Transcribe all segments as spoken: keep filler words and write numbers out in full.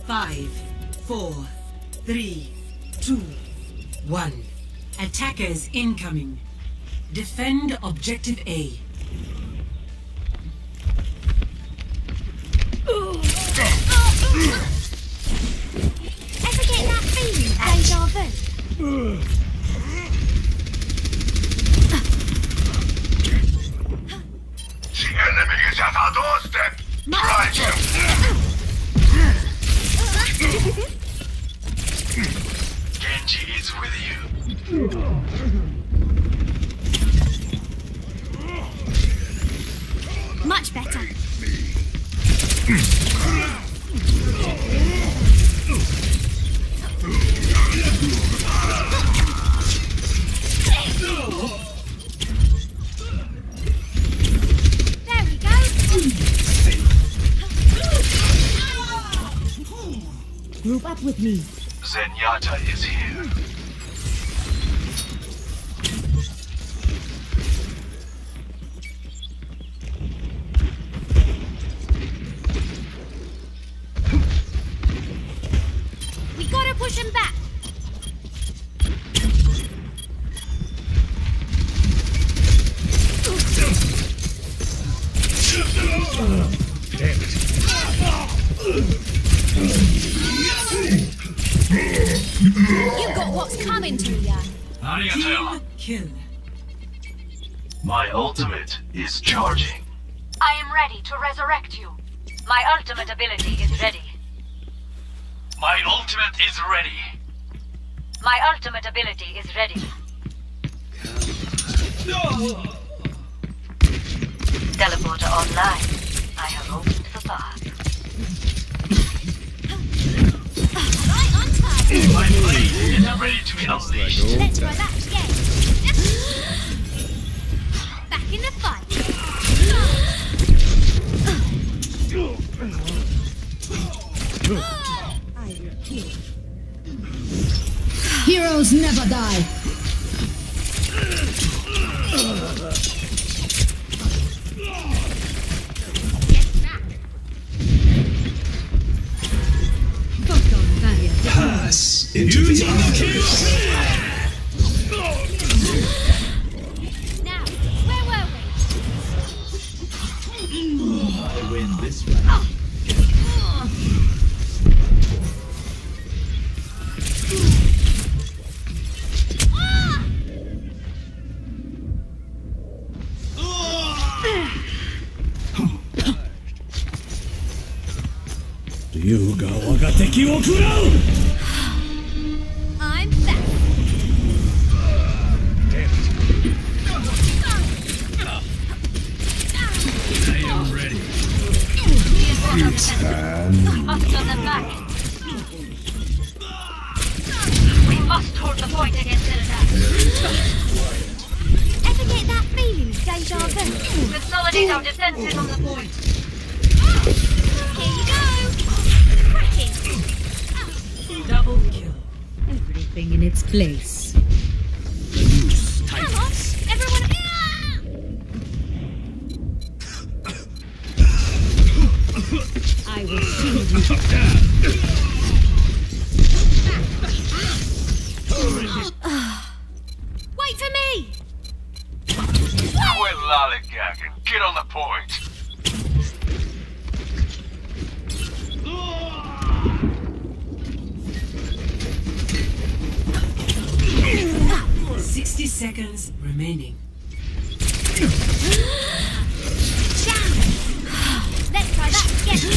Five, four, three, two, one. Attackers incoming. Defend objective A. Ever get that feeling, deja vu? The enemy is at our doorstep! Right! Genji is with you. Much better. There we go. Group up with me. Zenyatta is here. We gotta push him back. Damn it. You got what's coming to ya. Team kill. My ultimate is charging. I am ready to resurrect you. My ultimate ability is ready. My ultimate is ready. My ultimate ability is ready. Teleporter online. I have opened the path. Right on time. My blade is ready to be unleashed. Let's try that again. Back in the fight. Heroes never die. Pass into the universe. Now, where were we? I win this round. Ryuga waga teki wo kurau! I'm back. I am ready. Must on them back. We must hold the point against an attack. Ever get that feeling, deja vu? Consolidate our defenses on the point. Here you go. Cracking. Double kill. Everything in its place. Come on, everyone. I will shield you. Wait for me. Quit lollygagging. Get on the point. Sixty seconds remaining. Let's try that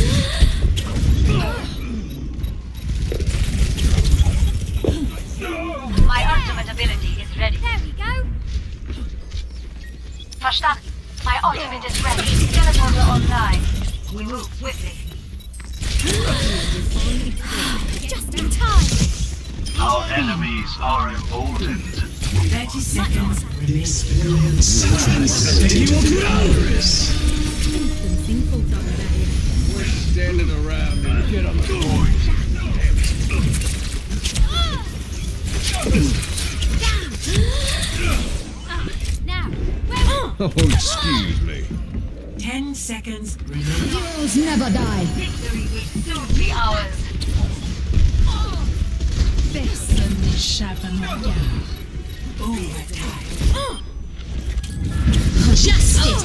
again. My ultimate ability is ready. There we go. Verstanden. My ultimate is ready. Teleporter online. We move quickly. Just in time. Our enemies are emboldened. Thirty seconds remaining. Teki wo kurau! Standing around and get on the point. Now, where? Oh, excuse me. Ten seconds remaining. Heroes never die. Victory will soon be ours. Personne n'échappe à mon regard. Overtime. Justice!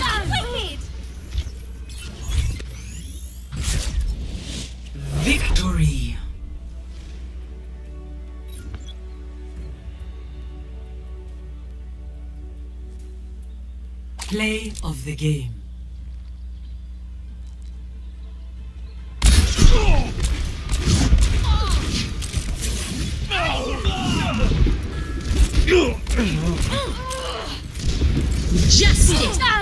Victory. Play of the game. Justice!